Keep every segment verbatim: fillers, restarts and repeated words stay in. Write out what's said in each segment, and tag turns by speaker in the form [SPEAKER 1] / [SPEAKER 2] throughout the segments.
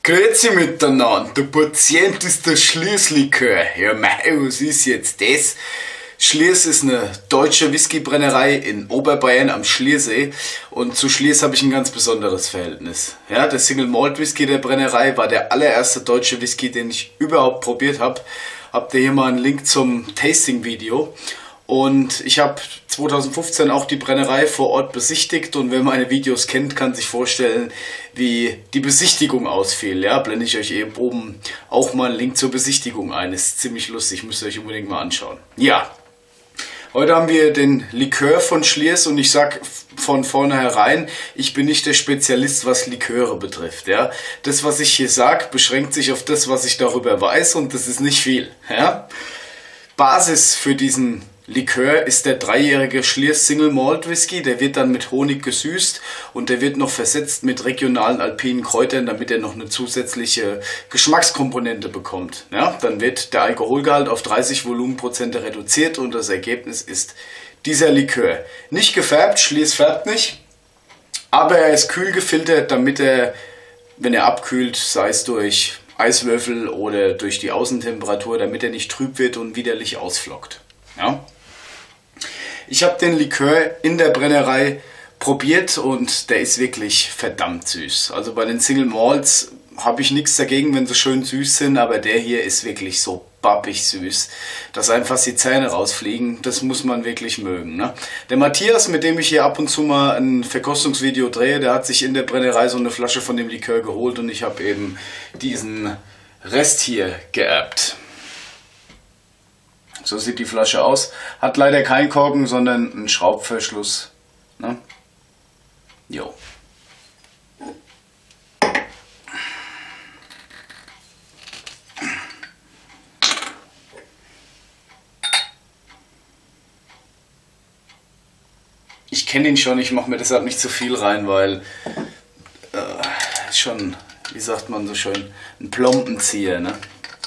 [SPEAKER 1] Grüezi miteinander, der Patient ist der Schlierslikör. Ja mei, was ist jetzt das? Schliers ist eine deutsche Whiskybrennerei in Oberbayern am Schliersee und zu Schliers habe ich ein ganz besonderes Verhältnis. Ja, der Single Malt Whisky der Brennerei war der allererste deutsche Whisky, den ich überhaupt probiert habe. Habt ihr hier mal einen Link zum Tasting-Video. Und ich habe zweitausendfünfzehn auch die Brennerei vor Ort besichtigt und wer meine Videos kennt, kann sich vorstellen, wie die Besichtigung ausfiel. Ja, blende ich euch eben oben auch mal einen Link zur Besichtigung ein. Ist ziemlich lustig, müsst ihr euch unbedingt mal anschauen. Ja, heute haben wir den Likör von Schliers und ich sag von vornherein, ich bin nicht der Spezialist, was Liköre betrifft. Ja, das, was ich hier sage, beschränkt sich auf das, was ich darüber weiß und das ist nicht viel. Ja, Basis für diesen Likör ist der dreijährige Schliers Single Malt Whisky, der wird dann mit Honig gesüßt und der wird noch versetzt mit regionalen alpinen Kräutern, damit er noch eine zusätzliche Geschmackskomponente bekommt. Ja, dann wird der Alkoholgehalt auf dreißig Volumenprozente reduziert und das Ergebnis ist dieser Likör. Nicht gefärbt, Schliers färbt nicht, aber er ist kühl gefiltert, damit er, wenn er abkühlt, sei es durch Eiswürfel oder durch die Außentemperatur, damit er nicht trüb wird und widerlich ausflockt. Ja. Ich habe den Likör in der Brennerei probiert und der ist wirklich verdammt süß. Also bei den Single Malts habe ich nichts dagegen, wenn sie schön süß sind, aber der hier ist wirklich so bappig süß, dass einfach die Zähne rausfliegen. Das muss man wirklich mögen. Ne? Der Matthias, mit dem ich hier ab und zu mal ein Verkostungsvideo drehe, der hat sich in der Brennerei so eine Flasche von dem Likör geholt und ich habe eben diesen Rest hier geerbt. So sieht die Flasche aus. Hat leider keinen Korken, sondern einen Schraubverschluss. Ne? Jo. Ich kenne ihn schon, ich mache mir deshalb nicht zu viel rein, weil äh, schon, wie sagt man so schön, ein Plombenzieher, ne?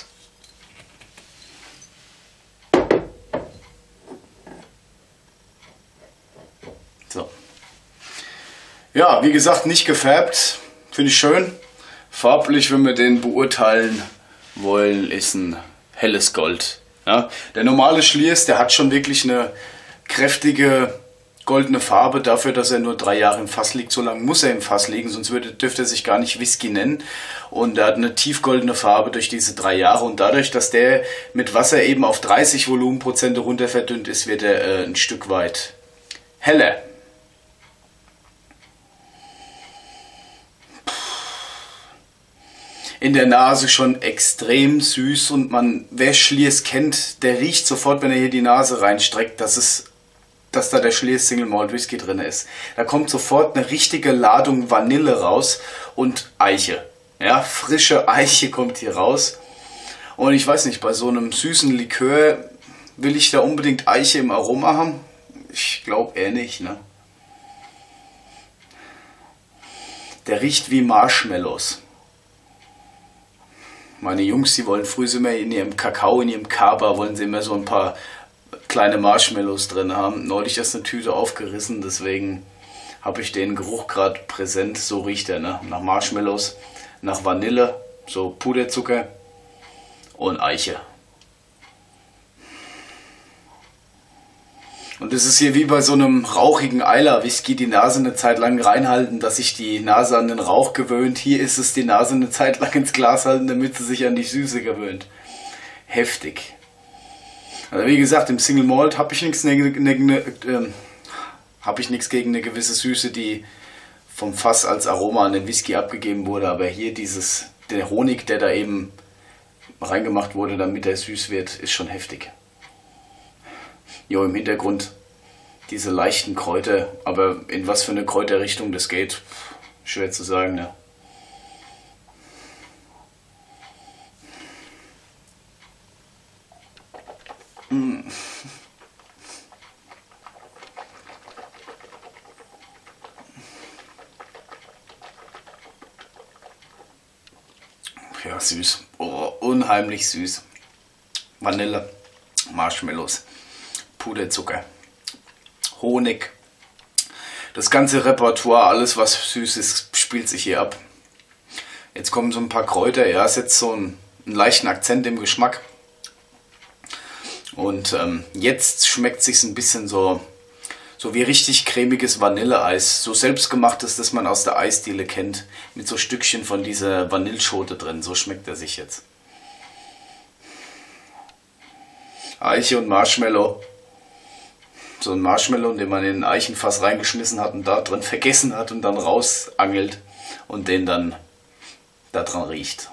[SPEAKER 1] So. Ja, wie gesagt, nicht gefärbt, finde ich schön. Farblich, wenn wir den beurteilen wollen, ist ein helles Gold. Ja, der normale Schliers, der hat schon wirklich eine kräftige goldene Farbe dafür, dass er nur drei Jahre im Fass liegt. So lange muss er im Fass liegen, sonst würde, dürfte er sich gar nicht Whisky nennen. Und er hat eine tiefgoldene Farbe durch diese drei Jahre. Und dadurch, dass der mit Wasser eben auf dreißig Volumenprozente runter verdünnt ist, wird er äh, ein Stück weit heller. In der Nase schon extrem süß und man, wer Schliers kennt, der riecht sofort, wenn er hier die Nase reinstreckt, dass es dass da der Schliers Single Malt Whisky drin ist. Da kommt sofort eine richtige Ladung Vanille raus und Eiche. Ja, frische Eiche kommt hier raus. Und ich weiß nicht, bei so einem süßen Likör, will ich da unbedingt Eiche im Aroma haben? Ich glaube eher nicht, ne? Der riecht wie Marshmallows. Meine Jungs, die wollen früh immer in ihrem Kakao, in ihrem Kaba, wollen sie immer so ein paar kleine Marshmallows drin haben. Neulich ist eine Tüte aufgerissen, deswegen habe ich den Geruch gerade präsent. So riecht er, ne? Nach Marshmallows, nach Vanille, so Puderzucker und Eiche. Und es ist hier wie bei so einem rauchigen Eiler Whisky, die Nase eine Zeit lang reinhalten, dass sich die Nase an den Rauch gewöhnt. Hier ist es die Nase eine Zeit lang ins Glas halten, damit sie sich an die Süße gewöhnt. Heftig. Also wie gesagt, im Single Malt habe ich nichts ne, ne, ne, äh, hab ich nichts gegen eine gewisse Süße, die vom Fass als Aroma an den Whisky abgegeben wurde. Aber hier dieses, der Honig, der da eben reingemacht wurde, damit er süß wird, ist schon heftig. Jo, im Hintergrund diese leichten Kräuter, aber in was für eine Kräuterrichtung das geht, schwer zu sagen, ne? Mm. Ja, süß. Oh, unheimlich süß. Vanille, Marshmallows, Puderzucker, Honig. Das ganze Repertoire, alles was süß ist, spielt sich hier ab. Jetzt kommen so ein paar Kräuter, ja, es setzt so einen, einen leichten Akzent im Geschmack. Und ähm, jetzt schmeckt es sich ein bisschen so, so wie richtig cremiges Vanilleeis. So selbstgemachtes, das man aus der Eisdiele kennt. Mit so Stückchen von dieser Vanilleschote drin. So schmeckt er sich jetzt. Eiche und Marshmallow. So ein Marshmallow, den man in ein Eichenfass reingeschmissen hat und da drin vergessen hat und dann rausangelt und den dann da dran riecht.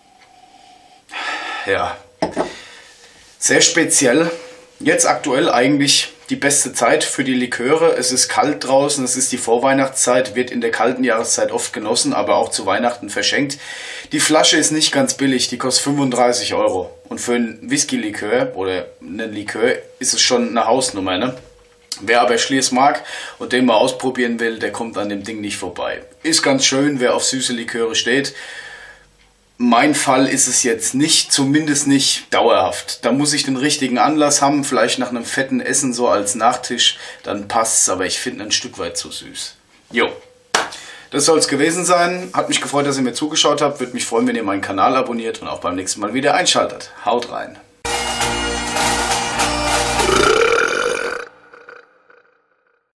[SPEAKER 1] Ja, sehr speziell. Jetzt aktuell eigentlich die beste Zeit für die Liköre. Es ist kalt draußen, es ist die Vorweihnachtszeit, wird in der kalten Jahreszeit oft genossen, aber auch zu Weihnachten verschenkt. Die Flasche ist nicht ganz billig, die kostet fünfunddreißig Euro. Und für ein Whisky-Likör oder einen Likör ist es schon eine Hausnummer, ne? Wer aber Schliers mag und den mal ausprobieren will, der kommt an dem Ding nicht vorbei. Ist ganz schön, wer auf süße Liköre steht. Mein Fall ist es jetzt nicht, zumindest nicht dauerhaft. Da muss ich den richtigen Anlass haben, vielleicht nach einem fetten Essen so als Nachtisch, dann passt's, aber ich finde ein Stück weit zu süß. Jo, das soll es gewesen sein. Hat mich gefreut, dass ihr mir zugeschaut habt. Würde mich freuen, wenn ihr meinen Kanal abonniert und auch beim nächsten Mal wieder einschaltet. Haut rein!